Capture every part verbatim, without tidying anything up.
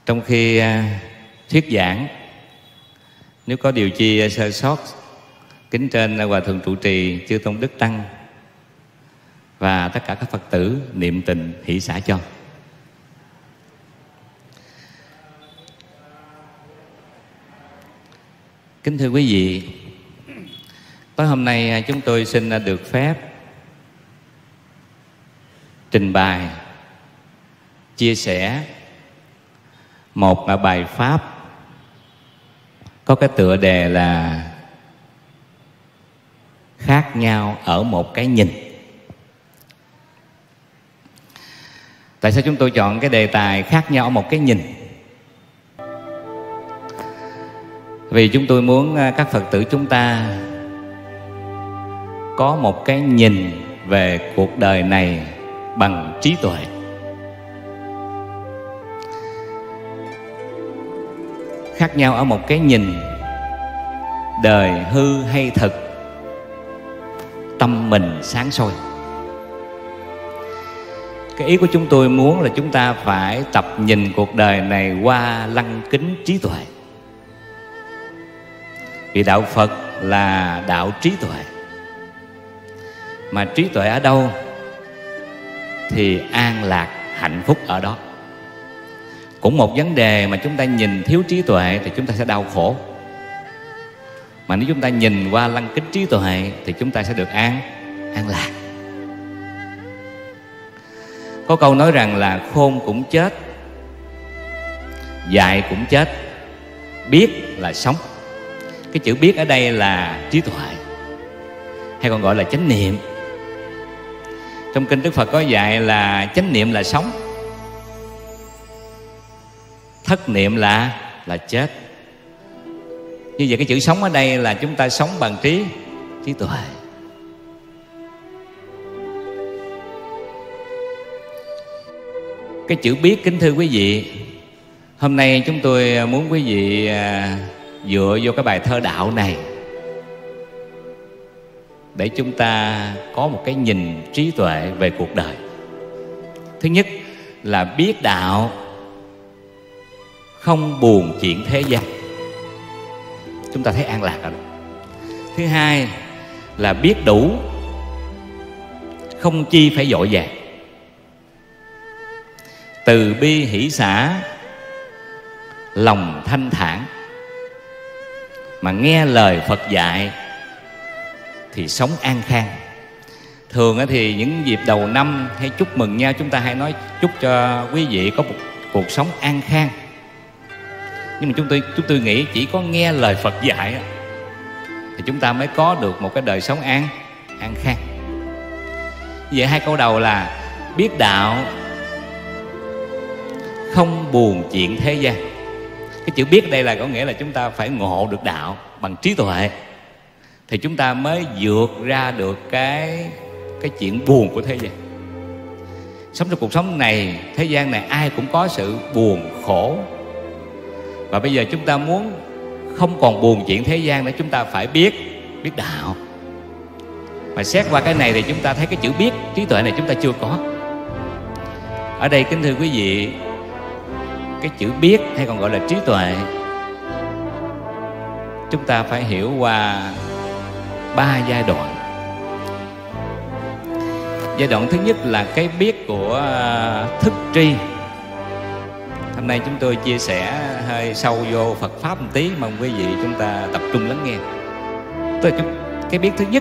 Trong khi thuyết giảng, nếu có điều chi sơ sót, kính trên Hòa Thượng trụ trì Chư Tôn Đức Tăng và tất cả các Phật tử niệm tình hỷ xả cho. Kính thưa quý vị, tối hôm nay chúng tôi xin được phép trình bày, chia sẻ một bài pháp có cái tựa đề là khác nhau ở một cái nhìn. Tại sao chúng tôi chọn cái đề tài khác nhau ở một cái nhìn? Vì chúng tôi muốn các Phật tử chúng ta có một cái nhìn về cuộc đời này bằng trí tuệ. Khác nhau ở một cái nhìn, đời hư hay thực, tâm mình sáng soi. Cái ý của chúng tôi muốn là chúng ta phải tập nhìn cuộc đời này qua lăng kính trí tuệ. Vì đạo Phật là đạo trí tuệ. Mà trí tuệ ở đâu thì an lạc hạnh phúc ở đó. Cũng một vấn đề mà chúng ta nhìn thiếu trí tuệ thì chúng ta sẽ đau khổ. Mà nếu chúng ta nhìn qua lăng kính trí tuệ thì chúng ta sẽ được an, an lạc. Có câu nói rằng là khôn cũng chết, dại cũng chết, biết là sống. Cái chữ biết ở đây là trí tuệ, hay còn gọi là chánh niệm. Trong kinh Đức Phật có dạy là chánh niệm là sống, thất niệm là là chết. Như vậy cái chữ sống ở đây là chúng ta sống bằng trí trí tuệ. Cái chữ biết, kính thưa quý vị, hôm nay chúng tôi muốn quý vị dựa vô cái bài thơ đạo này để chúng ta có một cái nhìn trí tuệ về cuộc đời. Thứ nhất là biết đạo, không buồn chuyện thế gian, chúng ta thấy an lạc rồi. Thứ hai là biết đủ, không chi phải vội vàng, từ bi hỷ xả, lòng thanh thản. Mà nghe lời Phật dạy thì sống an khang. Thường thì những dịp đầu năm hay chúc mừng nhau, chúng ta hay nói chúc cho quý vị có một cuộc sống an khang. Nhưng mà chúng tôi chúng tôi nghĩ chỉ có nghe lời Phật dạy thì chúng ta mới có được một cái đời sống an an khang. Vậy hai câu đầu là biết đạo, không buồn chuyện thế gian. Cái chữ biết đây là có nghĩa là chúng ta phải ngộ được đạo bằng trí tuệ thì chúng ta mới vượt ra được cái cái chuyện buồn của thế gian. Sống trong cuộc sống này, thế gian này ai cũng có sự buồn khổ. Và bây giờ chúng ta muốn không còn buồn chuyện thế gian nữa, chúng ta phải biết biết đạo. Mà xét qua cái này thì chúng ta thấy cái chữ biết, trí tuệ này chúng ta chưa có. Ở đây kính thưa quý vị, cái chữ biết hay còn gọi là trí tuệ, chúng ta phải hiểu qua ba giai đoạn. Giai đoạn thứ nhất là cái biết của thức tri. Hôm nay chúng tôi chia sẻ hơi sâu vô Phật Pháp một tí, mong quý vị chúng ta tập trung lắng nghe. Tôi cái biết thứ nhất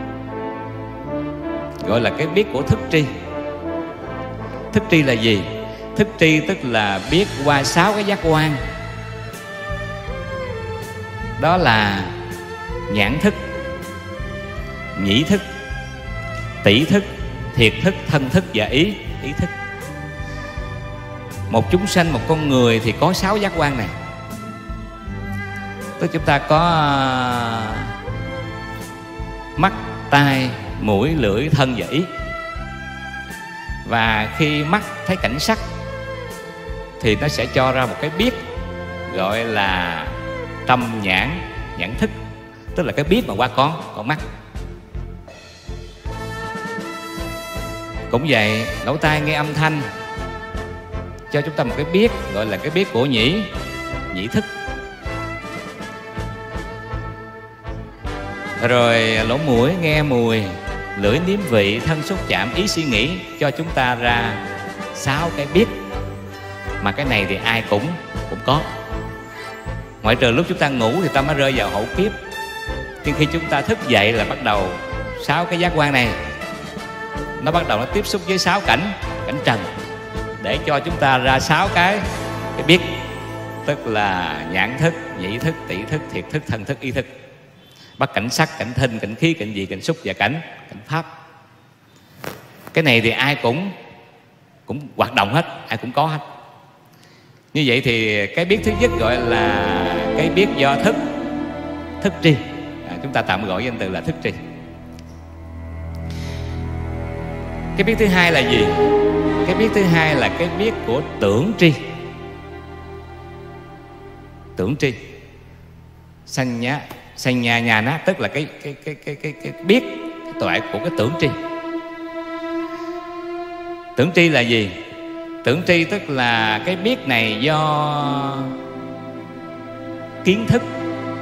gọi là cái biết của thức tri. Thức tri là gì? Thức tri tức là biết qua sáu cái giác quan. Đó là nhãn thức, nhĩ thức, tỷ thức, thiệt thức, thân thức và ý ý thức. Một chúng sanh, một con người thì có sáu giác quan này. Tức chúng ta có mắt, tai, mũi, lưỡi, thân và ý. Và khi mắt thấy cảnh sắc thì nó sẽ cho ra một cái biết gọi là tâm nhãn, nhãn thức. Tức là cái biết mà qua con, con mắt. Cũng vậy, lỗ tai nghe âm thanh cho chúng ta một cái biết gọi là cái biết của nhĩ nhĩ thức. Rồi lỗ mũi nghe mùi, lưỡi nếm vị, thân xúc chạm, ý suy nghĩ, cho chúng ta ra sáu cái biết. Mà cái này thì ai cũng cũng có. Ngoại trừ lúc chúng ta ngủ thì ta mới rơi vào hậu kiếp. Nhưng khi chúng ta thức dậy là bắt đầu sáu cái giác quan này nó bắt đầu nó tiếp xúc với sáu cảnh cảnh trần, để cho chúng ta ra sáu cái cái biết, tức là nhãn thức, nhĩ thức, tỷ thức, thiệt thức, thân thức, ý thức. Bắt cảnh sắc, cảnh thinh, cảnh khí, cảnh vị, cảnh xúc và cảnh cảnh pháp. Cái này thì ai cũng cũng hoạt động hết, ai cũng có hết. Như vậy thì cái biết thứ nhất gọi là cái biết do thức, thức tri. À, chúng ta tạm gọi danh từ là thức tri. Cái biết thứ hai là gì? Cái biết thứ hai là cái biết của tưởng tri. Tưởng tri, sanh nhá, sanh nhà nhà nát, tức là cái cái cái cái cái cái biết cái tuệ của cái tưởng tri. Tưởng tri là gì? Tưởng tri tức là cái biết này do kiến thức,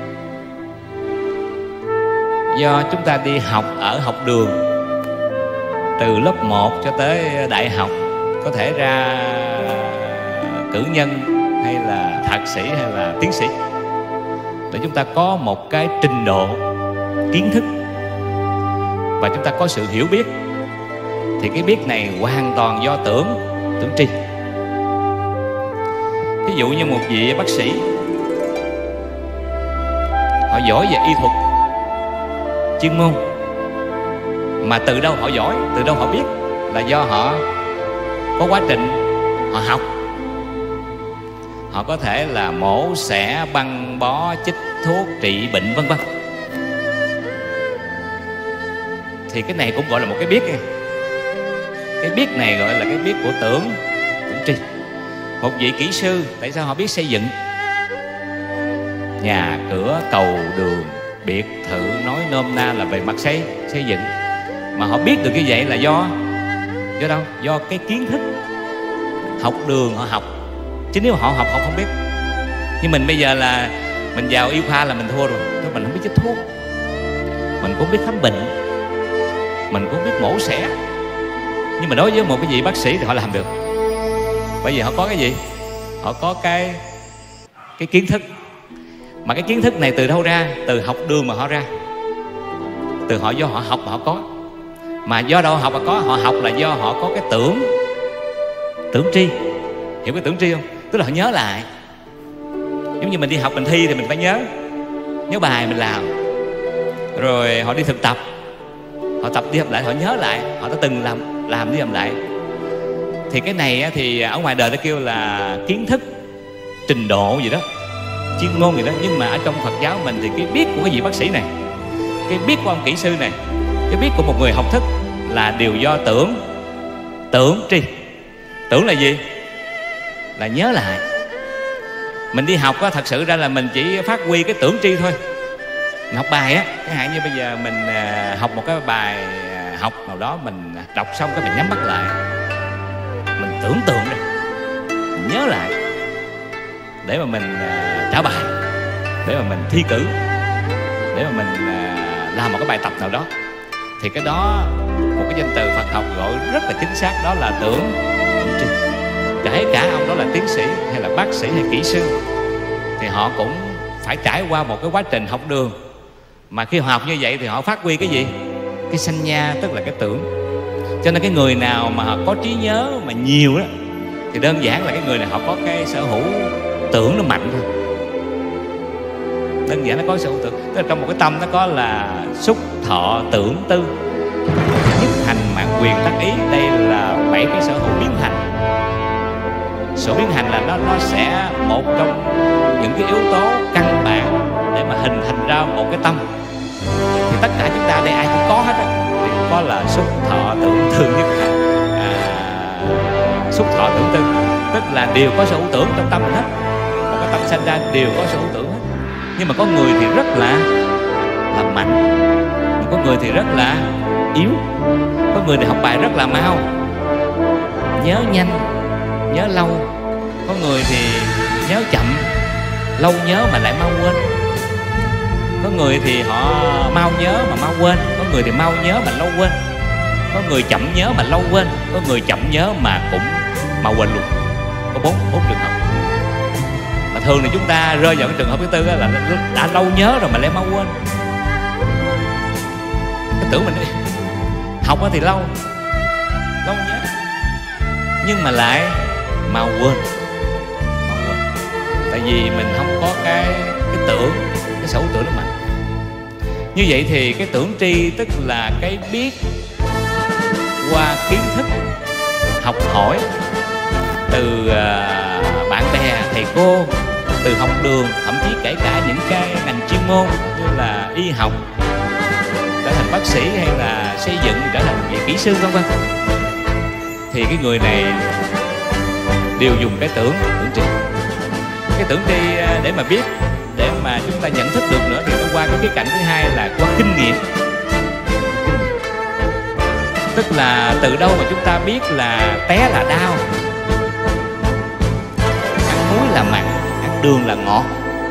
do chúng ta đi học ở học đường từ lớp một cho tới đại học, có thể ra cử nhân hay là thạc sĩ hay là tiến sĩ, để chúng ta có một cái trình độ kiến thức và chúng ta có sự hiểu biết. Thì cái biết này hoàn toàn do tưởng, tưởng tri. Ví dụ như một vị bác sĩ, họ giỏi về y thuật, chuyên môn, mà từ đâu họ giỏi, từ đâu họ biết, là do họ có quá trình họ học. Họ có thể là mổ xẻ, băng bó, chích thuốc, trị bệnh vân vân. Thì cái này cũng gọi là một cái biết nha. Cái biết này gọi là cái biết của tưởng, tưởng tri. Một vị kỹ sư, tại sao họ biết xây dựng nhà cửa, cầu đường, biệt thự, nói nôm na là về mặt xây xây dựng, mà họ biết được như vậy là do do đâu? Do cái kiến thức học đường họ học. Chứ nếu họ học họ không biết. Nhưng mình bây giờ là mình vào y khoa là mình thua rồi. Mình không biết chích thuốc, mình cũng biết khám bệnh, mình cũng biết mổ xẻ. Nhưng mà đối với một cái vị bác sĩ thì họ làm được, bởi vì họ có cái gì? Họ có cái cái kiến thức. Mà cái kiến thức này từ đâu ra? Từ học đường mà họ ra. Từ họ do họ học mà họ có. Mà do đâu học mà có? Họ học là do họ có cái tưởng, tưởng tri. Hiểu cái tưởng tri không? Tức là họ nhớ lại. Giống như mình đi học mình thi thì mình phải nhớ, nhớ bài mình làm. Rồi họ đi thực tập, họ tập đi học lại, họ nhớ lại họ đã từng làm, làm đi làm lại. Thì cái này thì ở ngoài đời ta kêu là kiến thức, trình độ gì đó, chuyên môn gì đó. Nhưng mà ở trong Phật giáo mình thì cái biết của cái vị bác sĩ này, cái biết của ông kỹ sư này, cái biết của một người học thức là đều do tưởng, tưởng tri. Tưởng là gì? Là nhớ lại. Mình đi học á, thật sự ra là mình chỉ phát huy cái tưởng tri thôi. Mình học bài á, chẳng hạn như bây giờ mình học một cái bài học nào đó, mình đọc xong cái mình nhắm mắt lại, mình tưởng tượng ra, mình nhớ lại để mà mình trả bài, để mà mình thi cử, để mà mình làm một cái bài tập nào đó. Thì cái đó một cái danh từ Phật học gọi rất là chính xác, đó là tưởng, tưởng tri. Kể cả ông đó là tiến sĩ hay là bác sĩ hay kỹ sư thì họ cũng phải trải qua một cái quá trình học đường. Mà khi họ học như vậy thì họ phát huy cái gì? Cái sanh nha, tức là cái tưởng. Cho nên cái người nào mà họ có trí nhớ mà nhiều đó thì đơn giản là cái người này họ có cái sở hữu tưởng nó mạnh thôi. Đơn giản nó có sở hữu tưởng. Tức là trong một cái tâm nó có là xúc thọ tưởng tư, nhất hành mạng quyền tác ý. Đây là bảy cái sở hữu biến thành. Sở biến hành là nó nó sẽ một trong những cái yếu tố căn bản để mà hình thành ra một cái tâm. Thì tất cả chúng ta đây ai cũng có hết á. Thì có là xúc thọ tưởng tư nhất hành. À, xúc thọ tưởng tư tức là đều có sở hữu tưởng trong tâm mình hết. Một cái tâm sanh ra đều có sở hữu tưởng hết. Nhưng mà có người thì rất là là mạnh, mà có người thì rất là yếu. Có người thì học bài rất là mau, nhớ nhanh, nhớ lâu, Có người thì nhớ chậm, lâu nhớ mà lại mau quên. Có người thì họ mau nhớ mà mau quên. Có người thì mau nhớ mà lâu quên. Có người chậm nhớ mà lâu quên. Có người chậm nhớ mà cũng mau quên luôn. Có bốn, bốn trường hợp. Mà thường thì chúng ta rơi vào cái trường hợp thứ tư là đã lâu nhớ rồi mà lại mau quên. Cái tưởng mình học thì lâu lâu nhớ, nhưng mà lại mau quên. Mau quên tại vì mình không có cái cái tưởng, cái sở tưởng nó mạnh. Như vậy thì cái tưởng tri tức là cái biết qua kiến thức học hỏi từ uh, bạn bè, thầy cô, từ học đường, thậm chí kể cả những cái ngành chuyên môn như là y học, trở thành bác sĩ hay là xây dựng, trở thành vị kỹ sư vân vân. Thì cái người này đều dùng cái tưởng, tưởng tri. Cái tưởng tri để mà biết, để mà chúng ta nhận thức được nữa thì nó qua cái khía cạnh thứ hai là qua kinh nghiệm. Tức là từ đâu mà chúng ta biết là té là đau, ăn muối là mặn, ăn đường là ngọt.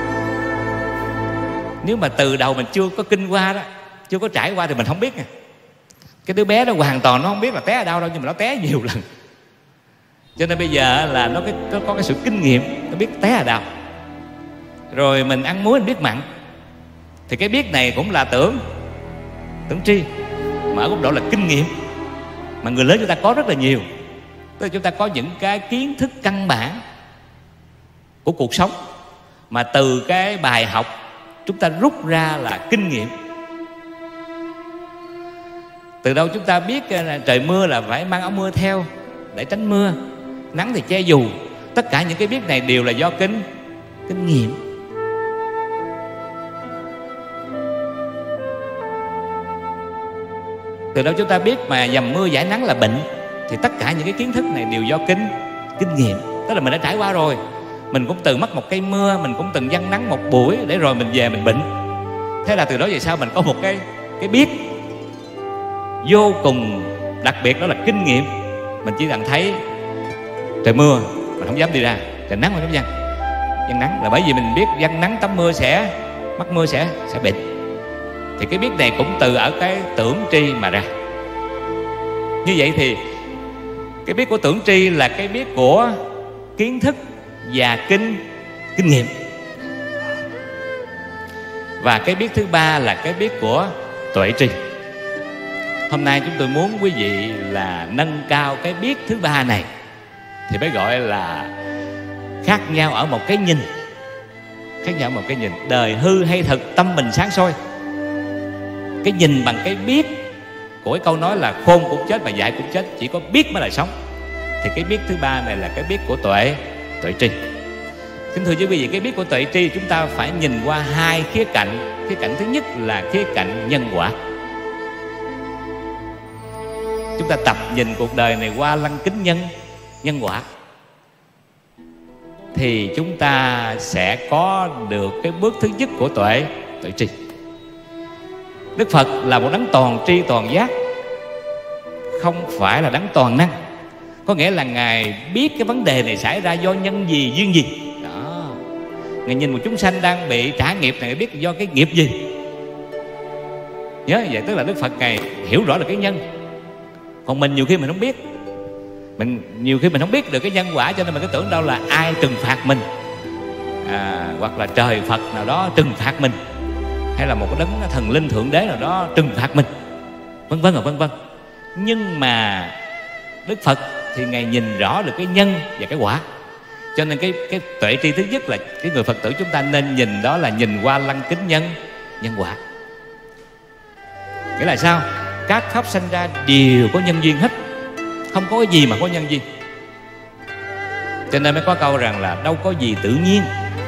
Nếu mà từ đầu mình chưa có kinh qua đó, chưa có trải qua thì mình không biết nè. Cái đứa bé đó hoàn toàn nó không biết là té ở đâu đâu, nhưng mà nó té nhiều lần. Cho nên bây giờ là nó, cái, nó có cái sự kinh nghiệm, nó biết té ở đâu. Rồi mình ăn muối mình biết mặn, thì cái biết này cũng là tưởng, tưởng tri, mà ở góc độ là kinh nghiệm mà người lớn chúng ta có rất là nhiều. Tức là chúng ta có những cái kiến thức căn bản của cuộc sống mà từ cái bài học chúng ta rút ra là kinh nghiệm. Từ đâu chúng ta biết là trời mưa là phải mang áo mưa theo để tránh mưa, nắng thì che dù. Tất cả những cái biết này đều là do kinh kinh nghiệm. Từ đâu chúng ta biết mà dầm mưa giải nắng là bệnh, thì tất cả những cái kiến thức này đều do kinh kinh nghiệm. Tức là mình đã trải qua rồi. Mình cũng từng mắc một cây mưa, mình cũng từng giăng nắng một buổi, để rồi mình về mình bệnh. Thế là từ đó về sau mình có một cái cái biết vô cùng đặc biệt, đó là kinh nghiệm. Mình chỉ cần thấy trời mưa mình không dám đi ra, trời nắng mình không dám giăng nắng, là bởi vì mình biết giăng nắng tắm mưa sẽ mắc mưa sẽ sẽ bệnh. Thì cái biết này cũng từ ở cái tưởng tri mà ra. Như vậy thì cái biết của tưởng tri là cái biết của kiến thức và kinh kinh nghiệm. Và cái biết thứ ba là cái biết của tuệ tri. Hôm nay chúng tôi muốn quý vị là nâng cao cái biết thứ ba này, thì mới gọi là khác nhau ở một cái nhìn. Khác nhau ở một cái nhìn. Đời hư hay thực, tâm mình sáng soi. Cái nhìn bằng cái biết của cái câu nói là khôn cũng chết mà dại cũng chết, chỉ có biết mới là sống. Thì cái biết thứ ba này là cái biết của tuệ tuệ tri. Kính thưa quý vị, cái biết của tuệ tri chúng ta phải nhìn qua hai khía cạnh. Khía cạnh thứ nhất là khía cạnh nhân quả. Chúng ta tập nhìn cuộc đời này qua lăng kính nhân nhân quả, thì chúng ta sẽ có được cái bước thứ nhất của tuệ tuệ tri. Đức Phật là một đấng toàn tri toàn giác, không phải là đấng toàn năng. Có nghĩa là Ngài biết cái vấn đề này xảy ra do nhân gì, duyên gì đó. Ngài nhìn một chúng sanh đang bị trả nghiệp này, biết do cái nghiệp gì. Nhớ vậy, tức là Đức Phật Ngài hiểu rõ được cái nhân. Còn mình nhiều khi mình không biết, mình nhiều khi mình không biết được cái nhân quả, cho nên mình cứ tưởng đâu là ai trừng phạt mình, à, hoặc là trời Phật nào đó trừng phạt mình, hay là một cái đấng thần linh thượng đế nào đó trừng phạt mình, vân vân và vân vân. Nhưng mà Đức Phật thì Ngài nhìn rõ được cái nhân và cái quả. Cho nên cái cái tuệ tri thứ nhất là cái người Phật tử chúng ta nên nhìn, đó là nhìn qua lăng kính nhân nhân quả. Nghĩa là sao? Các pháp sanh ra đều có nhân duyên hết, không có cái gì mà có nhân duyên. Cho nên mới có câu rằng là đâu có gì tự nhiên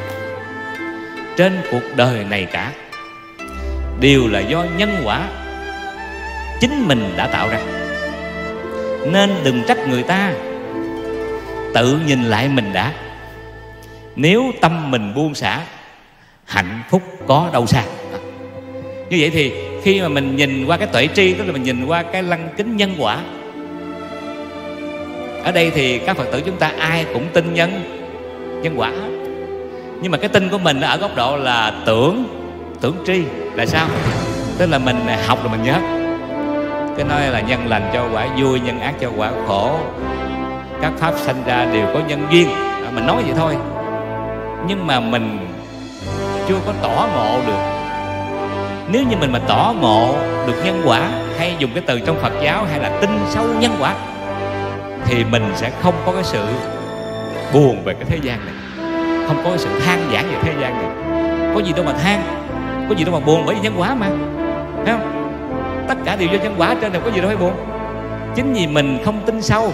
trên cuộc đời này cả, đều là do nhân quả chính mình đã tạo ra. Nên đừng trách người ta, tự nhìn lại mình đã. Nếu tâm mình buông xả, hạnh phúc có đâu xa. Như vậy thì khi mà mình nhìn qua cái tuệ tri, tức là mình nhìn qua cái lăng kính nhân quả. Ở đây thì các Phật tử chúng ta ai cũng tin nhân nhân quả. Nhưng mà cái tin của mình ở góc độ là tưởng, tưởng tri là sao? Tức là mình học rồi mình nhớ. Cái nói là nhân lành cho quả vui, nhân ác cho quả khổ, các pháp sanh ra đều có nhân duyên. À, mình nói vậy thôi, nhưng mà mình chưa có tỏ ngộ được. Nếu như mình mà tỏ ngộ được nhân quả, hay dùng cái từ trong Phật giáo hay là tin sâu nhân quả, thì mình sẽ không có cái sự buồn về cái thế gian này, không có cái sự than vãn về thế gian này. Có gì đâu mà than, có gì đâu mà buồn, bởi vì nhân quả mà, thấy không? Tất cả đều do nhân quả, trên này có gì đâu phải buồn. Chính vì mình không tin sâu,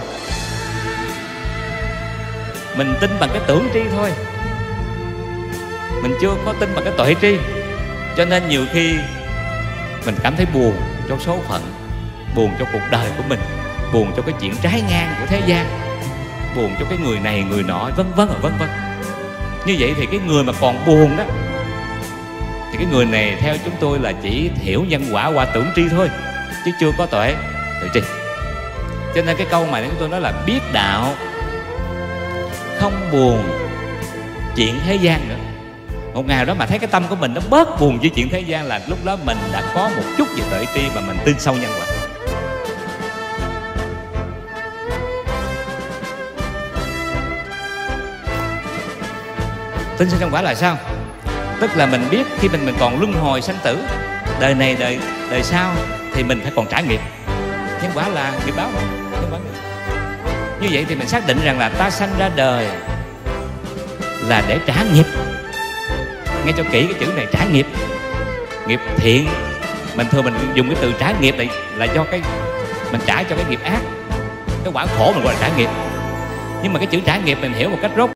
mình tin bằng cái tưởng tri thôi, mình chưa có tin bằng cái tuệ tri, cho nên nhiều khi mình cảm thấy buồn cho số phận, buồn cho cuộc đời của mình, buồn cho cái chuyện trái ngang của thế gian, buồn cho cái người này người nọ, vân vân vân vân. Như vậy thì cái người mà còn buồn đó, thì cái người này theo chúng tôi là chỉ hiểu nhân quả qua tưởng tri thôi, chứ chưa có tuệ tuệ tri. Cho nên cái câu mà chúng tôi nói là biết đạo, không buồn chuyện thế gian nữa. Một ngày đó mà thấy cái tâm của mình nó bớt buồn với chuyện thế gian, là lúc đó mình đã có một chút về tuệ tri và mình tin sâu nhân quả. Tin sâu nhân quả là sao? Tức là mình biết khi mình mình còn luân hồi sanh tử, đời này đời đời sau thì mình phải còn trả nghiệp. Nhân quả là nghiệp báo mà. Nhân quả. Như vậy thì mình xác định rằng là ta sanh ra đời là để trả nghiệp. Nghe cho kỹ cái chữ này, trả nghiệp. Nghiệp thiện, mình thường mình dùng cái từ trả nghiệp này là do cái mình trả cho cái nghiệp ác, cái quả khổ mình gọi là trả nghiệp. Nhưng mà cái chữ trả nghiệp mình hiểu một cách rốt